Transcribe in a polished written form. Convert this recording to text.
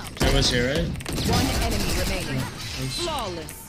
That was here, right? One enemy remaining. Nice. Flawless.